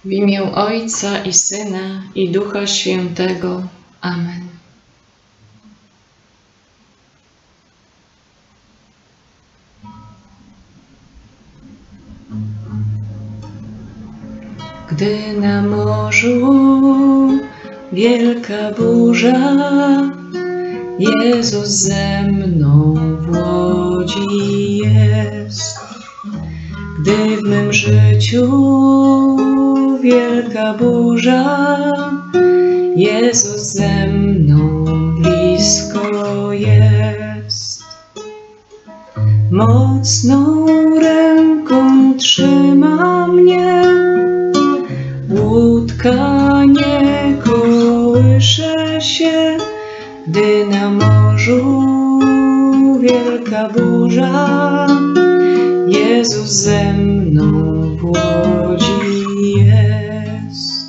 W imię Ojca i Syna, i Ducha Świętego. Amen. Gdy na morzu wielka burza, Jezus ze mną w łodzi jest. Gdy w mym życiu wielka burza, Jezus ze mną blisko jest. Mocną ręką trzyma mnie, łódka nie kołysze się, gdy na morzu wielka burza, Jezus ze mną w łodzi jest.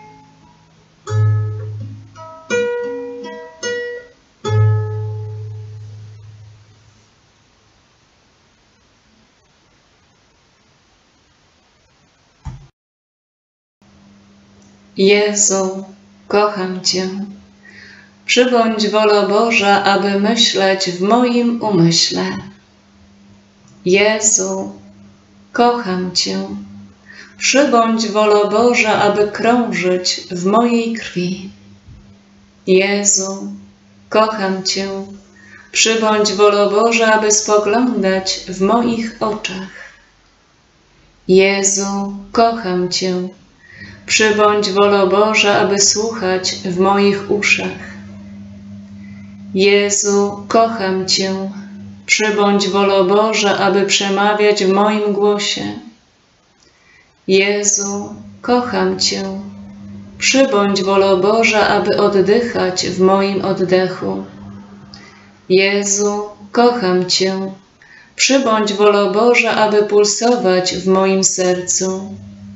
Jezu, kocham Cię. Przybądź wola Boża, aby myśleć w moim umyśle. Jezu, kocham Cię. Przybądź wola Boża, aby krążyć w mojej krwi. Jezu, kocham Cię. Przybądź wola Boża, aby spoglądać w moich oczach. Jezu, kocham Cię. Przybądź wola Boża, aby słuchać w moich uszach. Jezu, kocham Cię. Przybądź wola Boża, aby przemawiać w moim głosie. Jezu, kocham Cię. Przybądź wola Boża, aby oddychać w moim oddechu. Jezu, kocham Cię. Przybądź wola Boża, aby pulsować w moim sercu.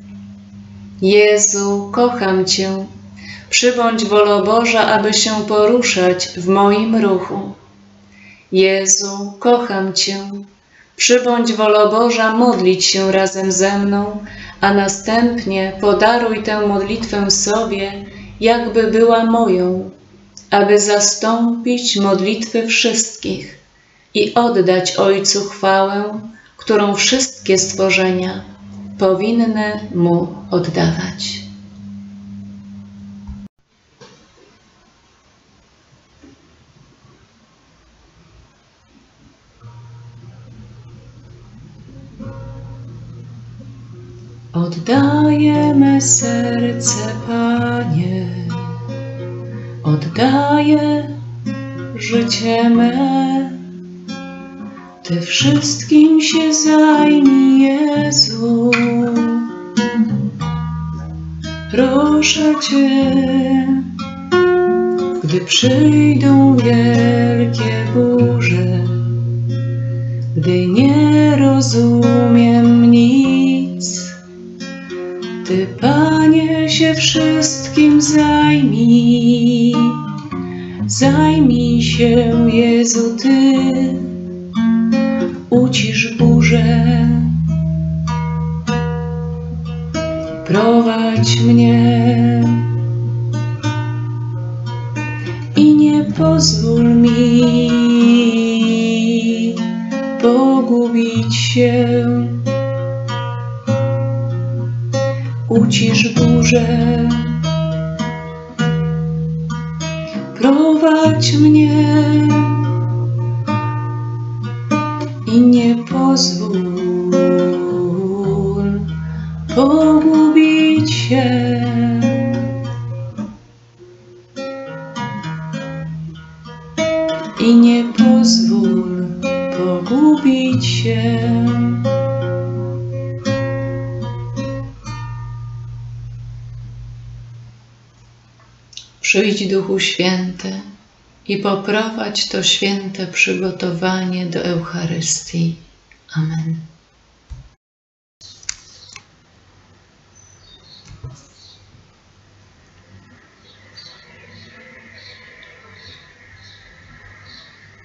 Jezu, kocham Cię. Przybądź wola Boża, aby się poruszać w moim ruchu. Jezu, kocham Cię. Przybądź wola Boża modlić się razem ze mną, a następnie podaruj tę modlitwę sobie, jakby była moją, aby zastąpić modlitwy wszystkich i oddać Ojcu chwałę, którą wszystkie stworzenia powinny Mu oddawać. Oddaję me serce, Panie, oddaję życie me. Ty wszystkim się zajmij, Jezu. Proszę Cię, gdy przyjdą wielkie burze, gdy nie rozumiem nic, Ty, Panie, się wszystkim zajmij. Zajmij się, Jezu, Ty. Ucisz burzę. Prowadź mnie i nie pozwól mi pogubić się. Ucisz burzę. Prowadź mnie i nie pozwól pogubić się. I nie pozwól pogubić się. Przyjdź, Duchu Święty, i poprowadź to święte przygotowanie do Eucharystii. Amen.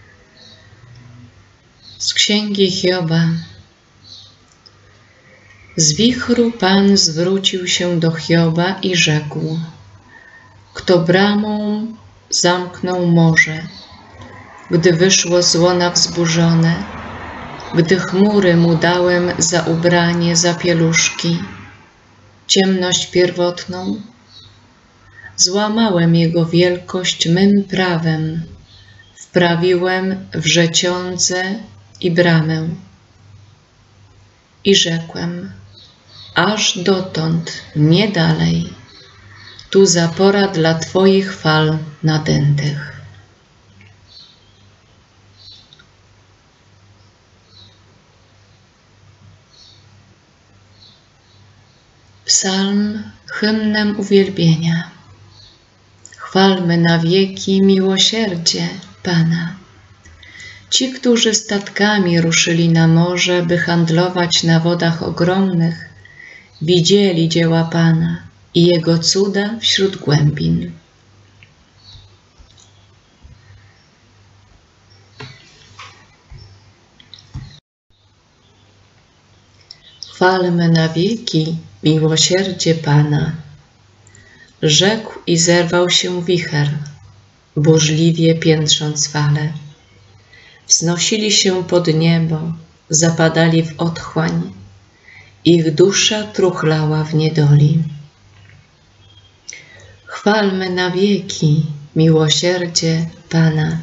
Z Księgi Hioba. Z wichru Pan zwrócił się do Hioba i rzekł: Kto bramą zamknął morze, gdy wyszło z łona wzburzone, gdy chmury mu dałem za ubranie, za pieluszki, ciemność pierwotną? Złamałem jego wielkość mym prawem, wprawiłem wrzeciądze i bramę. I rzekłem: aż dotąd, nie dalej, tu zapora dla Twoich fal nadętych. Psalm hymnem uwielbienia. Chwalmy na wieki miłosierdzie Pana. Ci, którzy statkami ruszyli na morze, by handlować na wodach ogromnych, widzieli dzieła Pana i Jego cuda wśród głębin. Chwalmy na wieki miłosierdzie Pana. Rzekł i zerwał się wicher, burzliwie piętrząc fale. Wznosili się pod niebo, zapadali w otchłań, ich dusza truchlała w niedoli. Chwalmy na wieki miłosierdzie Pana.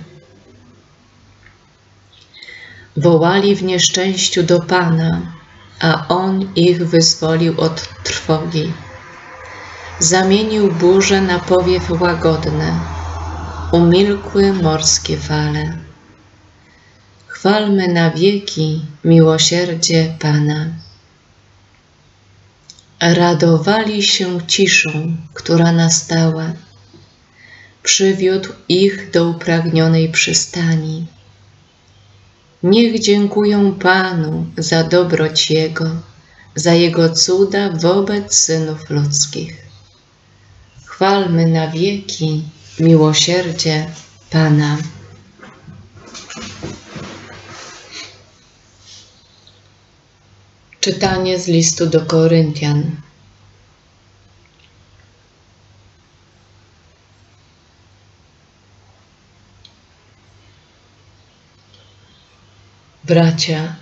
Wołali w nieszczęściu do Pana, a On ich wyzwolił od trwogi. Zamienił burzę na powiew łagodny, umilkły morskie fale. Chwalmy na wieki miłosierdzie Pana. Radowali się ciszą, która nastała. Przywiódł ich do upragnionej przystani. Niech dziękują Panu za dobroć Jego, za Jego cuda wobec synów ludzkich. Chwalmy na wieki miłosierdzie Pana. Czytanie z listu do Koryntian. Bracia,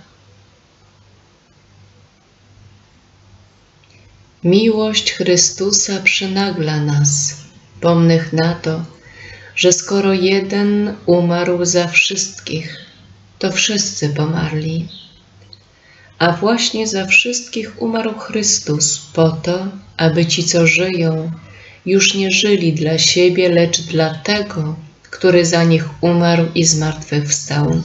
miłość Chrystusa przynagla nas, pomnych na to, że skoro jeden umarł za wszystkich, to wszyscy pomarli. A właśnie za wszystkich umarł Chrystus po to, aby ci, co żyją, już nie żyli dla siebie, lecz dla tego, który za nich umarł i zmartwychwstał.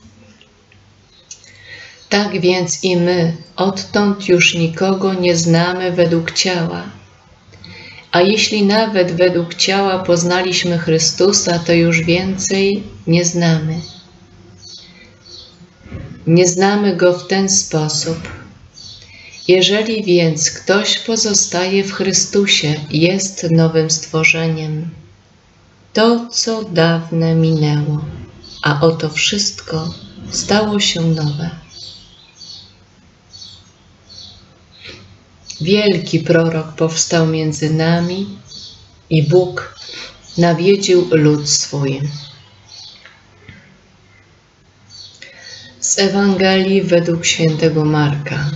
Tak więc i my odtąd już nikogo nie znamy według ciała. A jeśli nawet według ciała poznaliśmy Chrystusa, to już więcej nie znamy. Nie znamy Go w ten sposób. Jeżeli więc ktoś pozostaje w Chrystusie, jest nowym stworzeniem. To, co dawne minęło, a oto wszystko stało się nowe. Wielki prorok powstał między nami i Bóg nawiedził lud swój. Z Ewangelii według świętego Marka.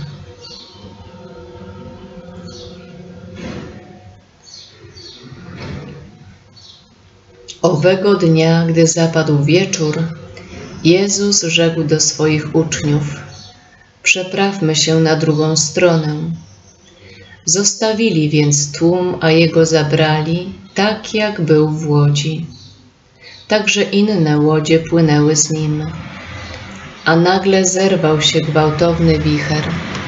Owego dnia, gdy zapadł wieczór, Jezus rzekł do swoich uczniów: przeprawmy się na drugą stronę. Zostawili więc tłum, a Jego zabrali, tak jak był w łodzi. Także inne łodzie płynęły z Nim. A nagle zerwał się gwałtowny wicher.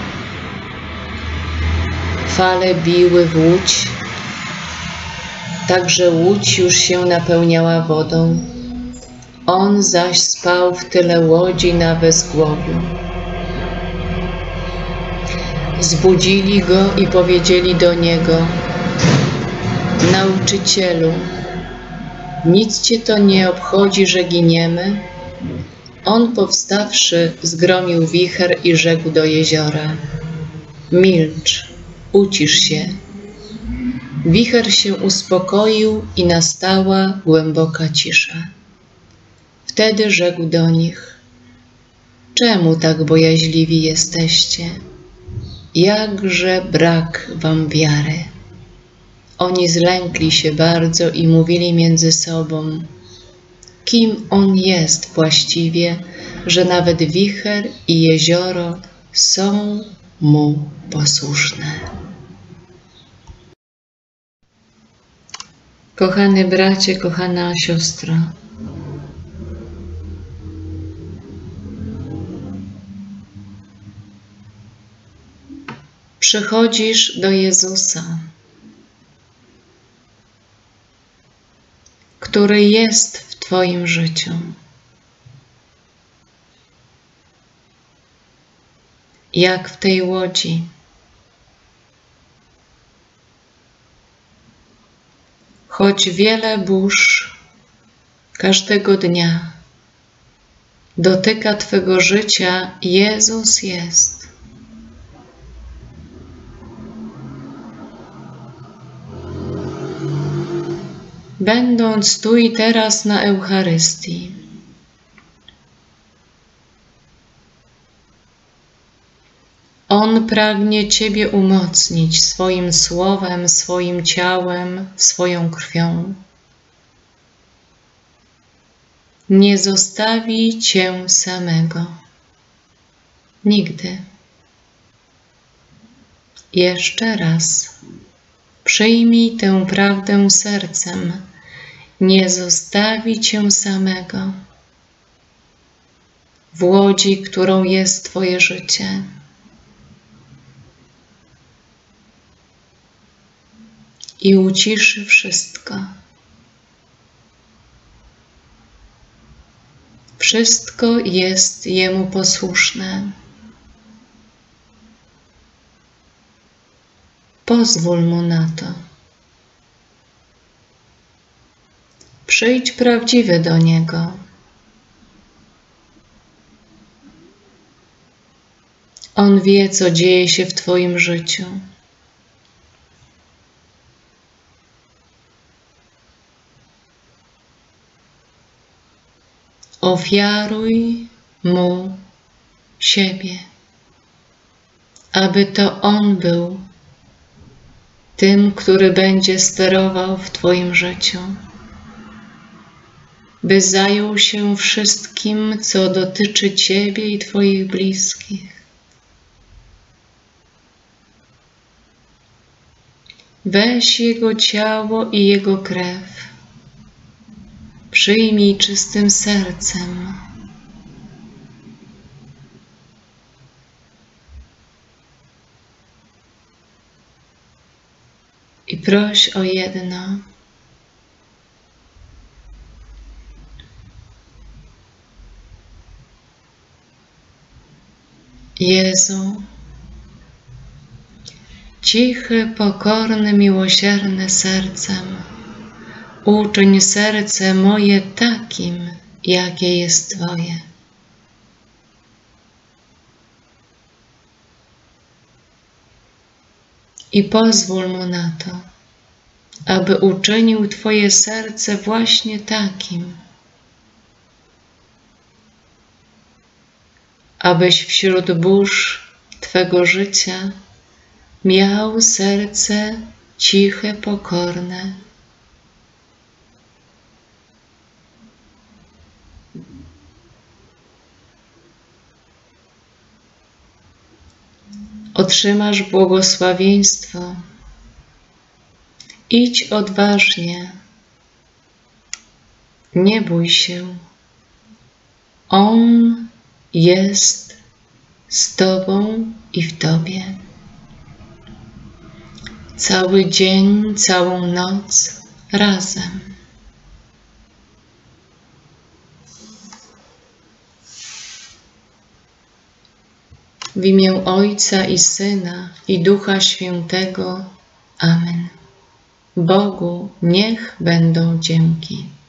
Fale biły w łódź, tak że łódź już się napełniała wodą. On zaś spał w tyle łodzi na wezgłowiu. Zbudzili go i powiedzieli do niego: Nauczycielu, nic cię to nie obchodzi, że giniemy? On powstawszy, zgromił wicher i rzekł do jeziora: milcz, ucisz się. Wicher się uspokoił i nastała głęboka cisza. Wtedy rzekł do nich: czemu tak bojaźliwi jesteście? Jakże brak wam wiary? Oni zlękli się bardzo i mówili między sobą: kim on jest właściwie, że nawet wicher i jezioro są mu posłuszne. Kochany bracie, kochana siostro, przychodzisz do Jezusa, który jest w Twoim życiu. Jak w tej łodzi. Choć wiele burz każdego dnia dotyka Twego życia, Jezus jest. Będąc tu i teraz na Eucharystii, On pragnie Ciebie umocnić swoim słowem, swoim ciałem, swoją krwią. Nie zostawi Cię samego. Nigdy. Jeszcze raz. Przyjmij tę prawdę sercem. Nie zostawi Cię samego. W łodzi, którą jest Twoje życie. I uciszy wszystko. Wszystko jest Jemu posłuszne. Pozwól Mu na to. Przyjdź prawdziwy do Niego. On wie, co dzieje się w Twoim życiu. Ofiaruj Mu siebie, aby to On był tym, który będzie sterował w Twoim życiu, by zajął się wszystkim, co dotyczy Ciebie i Twoich bliskich. Weź Jego ciało i Jego krew. Przyjmij czystym sercem. I proś o jedno. Jezu, cichy, pokorny, miłosierny sercem, uczyń serce moje takim, jakie jest Twoje. I pozwól Mu na to, aby uczynił Twoje serce właśnie takim, abyś wśród burz Twego życia miał serce ciche, pokorne, otrzymasz błogosławieństwo. Idź odważnie, nie bój się. On jest z Tobą i w Tobie. Cały dzień, całą noc razem. W imię Ojca i Syna i Ducha Świętego. Amen. Bogu niech będą dzięki.